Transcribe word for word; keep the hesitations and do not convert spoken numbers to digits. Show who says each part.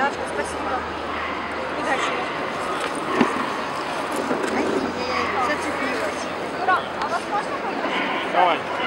Speaker 1: Ладно, спасибо. Удачи.
Speaker 2: Ай-яй-яй, зацепилась.
Speaker 1: Ура, а вас можно помочь?
Speaker 3: Давай.